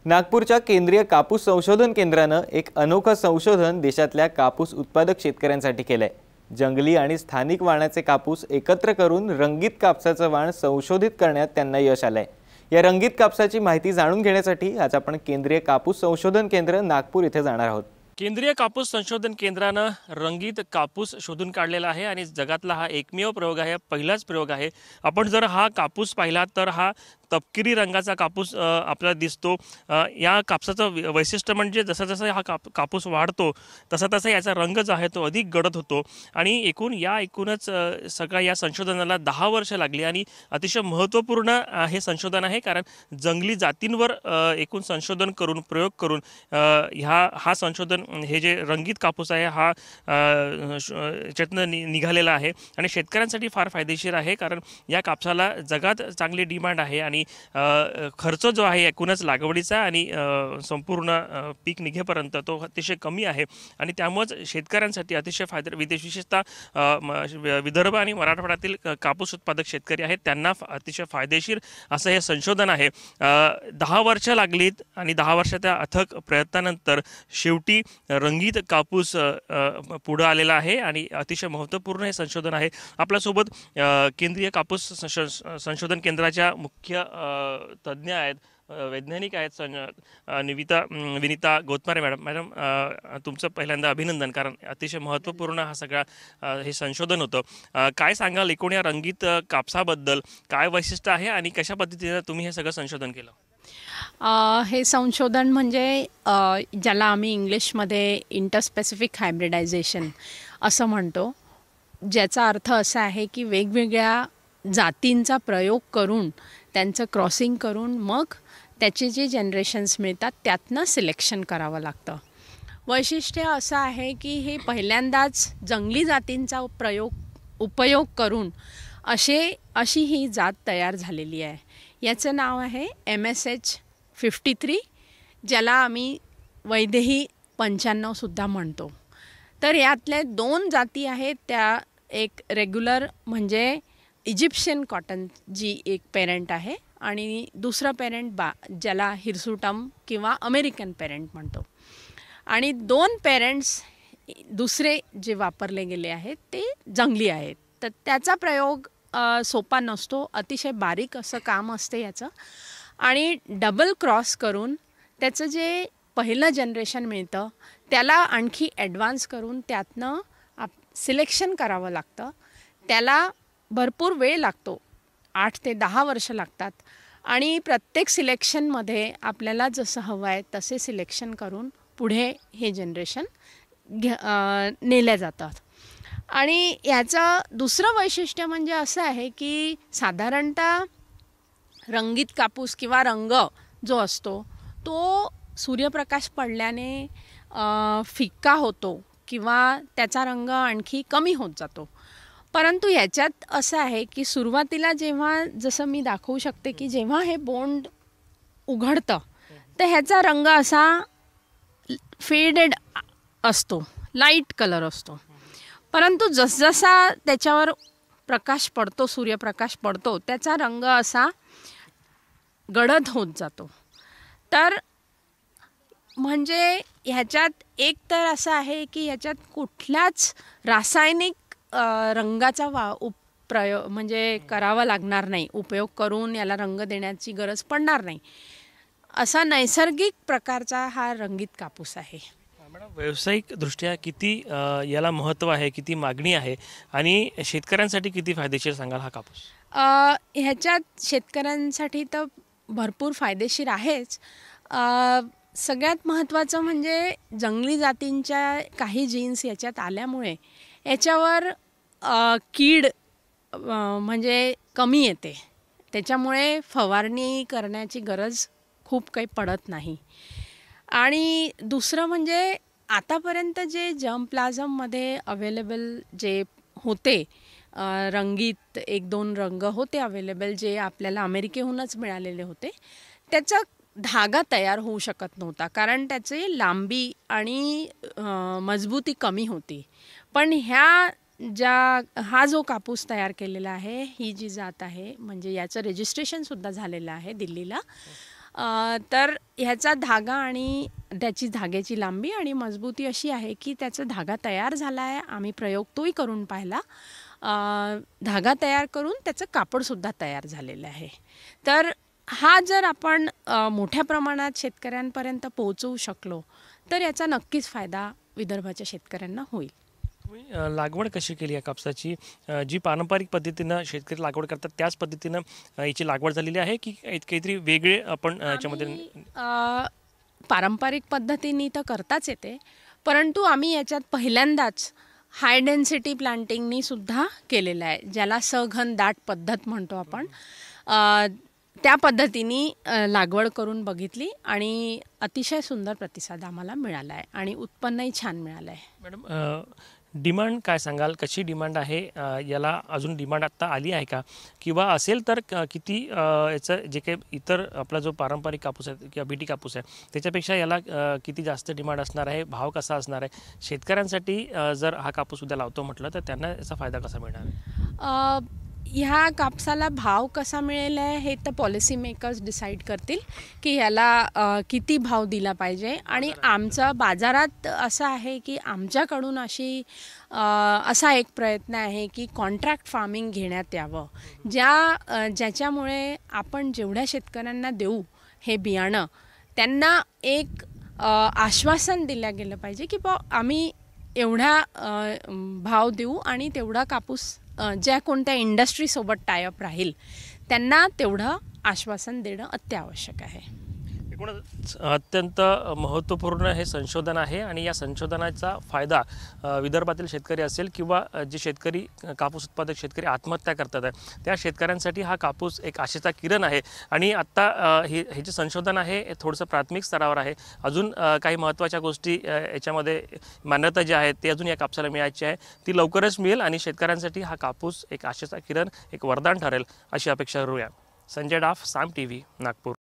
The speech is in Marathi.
नागपूरच्या केंद्रीय कापूस संशोधन केंद्रानं एक अनोखं संशोधन देशातल्या कापूस उत्पादक शेतकऱ्यांसाठी केलंय। जंगली आणि स्थानिक वाणाचे कापूस एकत्र करून रंगीत कापसाचं वाण संशोधित करण्यात त्यांना यश आलंय। या रंगीत कापसाची माहिती जाणून घेण्यासाठी आज आपण केंद्रीय कापूस संशोधन केंद्र नागपूर इथे जाणार आहोत। केंद्रीय कापूस संशोधन केंद्रानं रंगीत कापूस शोधून काढलेला आहे आणि जगातला हा एकमेव प्रयोग आहे, पहिलाच प्रयोग आहे। आपण जर हा कापूस पाहिला तर हा तपकिरी रंगाचा कापूस आपल्याला दिसतो। या कापसाचं वैशिष्ट्य म्हणजे जसं जसं हा कापूस वाढतो तसा तसा याचा रंग जो आहे तो अधिक गडद होतो आणि एकूणच सगळ्या या संशोधनाला 10 वर्ष लागली आणि अतिशय महत्त्वपूर्ण हे संशोधन आहे, कारण जंगली जातींवर एकूण संशोधन करून प्रयोग करून हा संशोधन हे जे रंगीत कापूस आहे हा याच्यातनं निघालेला आहे आणि शेतकऱ्यांसाठी फार फायदेशीर आहे, कारण या कापसाला जगात चांगली डिमांड आहे आणि खर्च जो आहे एकूणच लागवडीचा आणि संपूर्ण पीक निघेपर्यंत तो अतिशय कमी आहे आणि त्यामुळे शेतकऱ्यांसाठी अतिशय विशेषतः विदर्भ आणि मराठवाड्यातील कापूस उत्पादक शेतकरी आहेत त्यांना अतिशय फायदेशीर असं हे संशोधन आहे। 10 वर्ष लागलीत आणि 10 वर्षाच्या अथक प्रयत्नानंतर शेवटी रंगीत कापूस पुढे आलेला आहे आणि अतिशय महत्त्वपूर्ण हे संशोधन आहे। आपल्यासोबत केंद्रीय कापूस संशोधन केंद्राच्या मुख्य तज्ञ आहेत, वैज्ञानिक आहेत, विनीता गोतमारे मॅडम तुमचं पहिल्यांदा अभिनंदन, कारण अतिशय महत्त्वपूर्ण हा सगळा हे संशोधन होतं। काय सांगाल एकूण या रंगीत कापसाबद्दल, काय वैशिष्ट्य आहे आणि कशा पद्धतीने तुम्ही हे सगळं संशोधन केलं? हे संशोधन म्हणजे ज्याला आम्ही इंग्लिशमध्ये इंटरस्पेसिफिक हायब्रिडायझेशन असं म्हणतो, ज्याचा अर्थ असा आहे की वेगवेगळ्या जातींचा प्रयोग करून त्यांचं क्रॉसिंग करून मग त्याचे जे जनरेशन्स मिळतात त्यातनं सिलेक्शन करावं लागतं। वैशिष्ट्य असं आहे की हे पहिल्यांदाच जंगली जातींचा उपयोग करून अशी ही जात तयार झालेली आहे। याचं नाव आहे MSH 53, ज्याला आम्ही वैदेही 95 सुद्धा म्हणतो। तर यातल्या 2 जाती आहेत, त्या एक रेग्युलर म्हणजे इजिप्शियन कॉटन जी एक पेरेंट आहे आणि दुसरा पेरेंट ज्याला हिरसुटम किंवा अमेरिकन पेरेंट म्हणतो। आणि 2 पेरेंट्स दुसरे जे वापरले गेले आहेत ते जंगली आहेत। तर त्याचा प्रयोग सोपा नसतो, अतिशय बारीक असं काम असते याचं आणि डबल क्रॉस करून त्याचं जे पहिलं जनरेशन मिळतं त्याला आणखी ॲडव्हान्स करून त्यातनं सिलेक्शन करावं लागतं। त्याला भरपूर वेळ लागतो, 8 ते 10 वर्ष लागतात आणि प्रत्येक सिलेक्शनमध्ये आपल्याला जसं हवं आहे तसे सिलेक्शन करून पुढे हे जनरेशन नेल्या जातात। आणि याचं दुसरं वैशिष्ट्य म्हणजे असं आहे की साधारणतः रंगीत कापूस किंवा रंग जो असतो तो सूर्यप्रकाश पडल्याने फिक्का होतो किंवा त्याचा रंग आणखी कमी होत जातो। परंतु याच्यात असं आहे की सुरुवातीला जेव्हा जसं मी दाखवू शकते की जेव्हा हे बोंड उघडतं तर ह्याचा रंग असा फेडेड असतो, लाईट कलर असतो। परंतु जसजसा त्याच्यावर प्रकाश पडतो, सूर्यप्रकाश पडतो, त्याचा रंग असा गडद होत जातो। तर म्हणजे ह्याच्यात एक तर असं आहे की ह्याच्यात कुठल्याच रासायनिक रंगाचा म्हणजे करावा लागणार नाही, उपयोग करून याला रंग देण्याची गरज पडणार नाही, असा नैसर्गिक प्रकारचा हा रंगीत कापूस आहे। मॅडम, व्यावसायिक दृष्ट्या किती याला महत्त्व आहे, किती मागणी आहे आणि शेतकऱ्यांसाठी किती फायदेशीर सांगाल हा कापूस? ह्याच्यात शेतकऱ्यांसाठी तर भरपूर फायदेशीर आहेच। सगळ्यात महत्त्वाचं म्हणजे जंगली जातींच्या काही जीन्स याच्यात आल्यामुळे याच्यावर कीड म्हणजे कमी येते, त्याच्यामुळे फवारणी करण्याची गरज खूप काही पडत नाही। आणि दुसरं म्हणजे आतापर्यंत जे जर्मप्लाझममध्ये अवेलेबल जे होते रंगीत 1-2 रंग होते अवेलेबल, जे आपल्याला अमेरिकेहूनच मिळालेले होते, त्याचा धागा तयार होऊ शकत नव्हता, कारण त्याची लांबी आणि मजबूती कमी होती। पण हा जो कापूस तयार केलेला आहे, ही जी जात आहे म्हणजे याचं रजिस्ट्रेशनसुद्धा झालेलं आहे दिल्लीला, तर ह्याचा धागा आणि त्याची धाग्याची लांबी आणि मजबूती अशी आहे की त्याचा धागा तयार झाला आहे. आम्ही प्रयोग तोही करून पाहिला. धागा तयार करून त्याचं कापडसुद्धा तयार झालेलं आहे. तर हा जर आपण मोठ्या प्रमाणात शेतकऱ्यांपर्यंत पोहोचवू शकलो तर याचा नक्कीच फायदा विदर्भाच्या शेतकऱ्यांना होईल. तुम्ही लागवड कशी केली आहे कापसाची? जी पारंपरिक पद्धतीनं शेतकरी लागवड करतात त्याच पद्धतीनं याची लागवड झालेली आहे की काहीतरी वेगळे आपण याच्यामध्ये? पारंपरिक पद्धतीने तर करताच येते, परंतु आम्ही याच्यात पहिल्यांदाच हाय डेन्सिटी प्लांटिंगनी सुद्धा केलेलं आहे, ज्याला सघन दाट पद्धत म्हणतो आपण. त्या पद्धतीने लागवड करून बघितली आणि अतिशय सुंदर प्रतिसाद आम्हाला मिळाला आहे आणि उत्पन्नही छान मिळालं आहे. मॅडम, डिमांड काय सांगाल? कशी डिमांड आहे याला? अजून डिमांड आत्ता आली आहे का, किंवा असेल तर किती याचं जे काही इतर आपला जो पारंपरिक कापूस आहे किंवा बीटी कापूस आहे त्याच्यापेक्षा याला किती जास्त डिमांड असणार आहे? भाव कसा असणार आहे? शेतकऱ्यांसाठी जर हा कापूस उद्या लावतो म्हटलं तर त्यांना याचा फायदा कसा मिळणार आहे? ह्या कापसाला भाव कसा मिळेल आहे हे तर पॉलिसी मेकर्स डिसाईड करतील की ह्याला किती भाव दिला पाहिजे. आणि आमचा बाजारात असं आहे की आमच्याकडून असा एक प्रयत्न आहे की कॉन्ट्रॅक्ट फार्मिंग घेण्यात यावं, ज्याच्यामुळे आपण जेवढ्या शेतकऱ्यांना देऊ हे बियाणं त्यांना एक आश्वासन दिलं गेलं पाहिजे की आम्ही एवढा भाव देऊ आणि तेवढा कापूस ज्या कोणत्या इंडस्ट्रीसोबत टायअप राहील त्यांना तेवढं आश्वासन देणं अत्यावश्यक आहे. एकूणच अत्यंत महत्त्वपूर्ण हे संशोधन आहे आणि या संशोधनाचा फायदा विदर्भातील शेतकरी असेल किंवा जे शेतकरी कापूस उत्पादक शेतकरी आत्महत्या करतात आहे त्या शेतकऱ्यांसाठी हा कापूस एक आशेचा किरण आहे. आणि आत्ता हे जे संशोधन आहे हे थोडंसं प्राथमिक स्तरावर आहे. अजून काही महत्त्वाच्या गोष्टी याच्यामध्ये मान्यता जी आहे ती अजून या कापसाला मिळायची आहे, ती लवकरच मिळेल आणि शेतकऱ्यांसाठी हा कापूस एक आशेचा किरण, एक वरदान ठरेल अशी अपेक्षा करूया. संजय डाफ, साम TV, नागपूर.